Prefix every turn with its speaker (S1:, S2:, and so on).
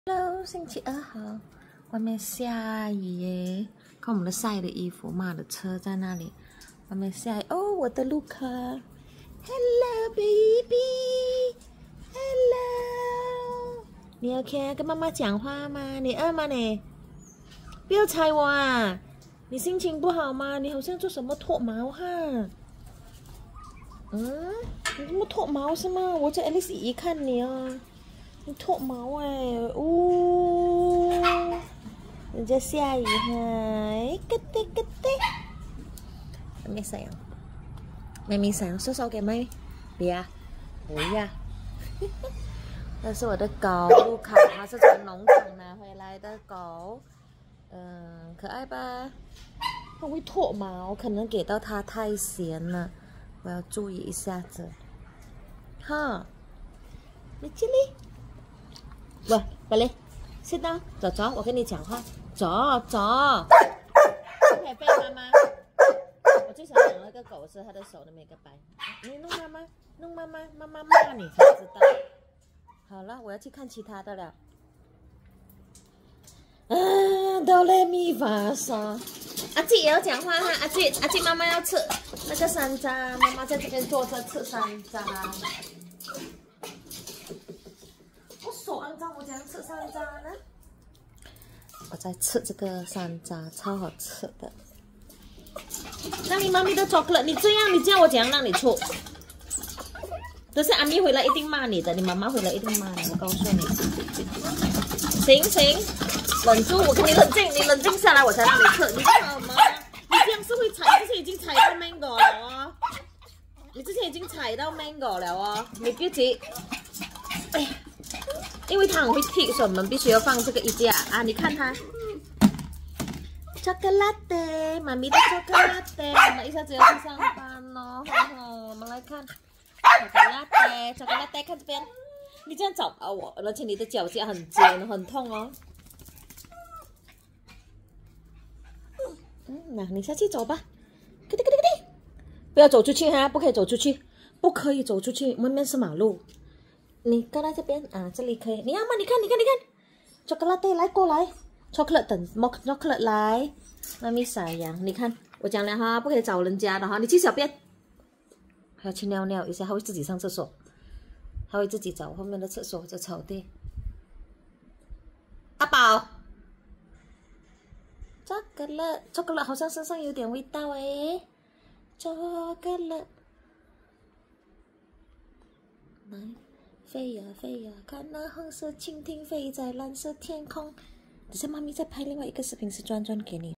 S1: Hello，星期2号，外面下雨耶！看我们的晒的衣服，妈的车在那里，外面下雨。哦，我的 Luca，Hello baby，Hello，你 OK 跟妈妈讲话吗？你饿吗你？不要踩我啊！你心情不好吗？你好像做什么脱毛哈？你怎么脱毛是吗？我在 Alice 姨看你哦。你脱毛哎，人家下雨哈，咯滴咯滴。妹妹sayang，妹妹sayang，说说给妹妹，不要，不要。那是我的狗路卡，它是从农场拿回来的狗，可爱吧？它会脱毛，可能给到它太咸了，我要注意一下子。哈，你这里。喂，过来 ，sit down， 走，我跟你讲话，走，可以背妈妈。我最想养那个狗是它的手都没个白，你弄妈妈，妈妈骂你才知道。好了，我要去看其他的了。哆来咪发嗦。阿姐也要讲话哈，阿姐，妈妈要吃那个山楂，妈妈在这边坐着吃山楂。手肮脏，我怎样吃山楂呢？我在吃这个山楂，超好吃的。那你妈咪的巧克力，你这样我怎样让你出？等下阿咪回来一定骂你的，你妈妈回来一定骂你，我告诉你。行，冷住，我跟你冷静，你冷静下来，我才让你吃。你干什么？你这样是会踩，之前已经踩到 mango 了哦。你之前已经踩到 mango 了哦，你不要急。哎。因为它很会踢，所以我们必须要放这个衣架啊！你看它，巧克力的，妈咪的巧克力的，我们一下子要去上班哦，我们来看巧克力的，看这边，你这样找到我，而且你的脚架很尖，很痛哦。那你下去走吧，咯滴，不要走出去哈，不可以走出去，外面是马路。你过来这边啊，这里可以。你要吗？你看，巧克力来过来，巧克力等巧克力来，妈咪sayang，你看我讲了哈，不可以找人家的哈，你去小便，还要去尿尿一下，他会自己上厕所，他会自己找后面的厕所，这草地。阿宝，巧克力好像身上有点味道诶，巧克力，来。飞呀，看那红色蜻蜓飞在蓝色天空。等下妈咪再拍另外一个视频是专给你。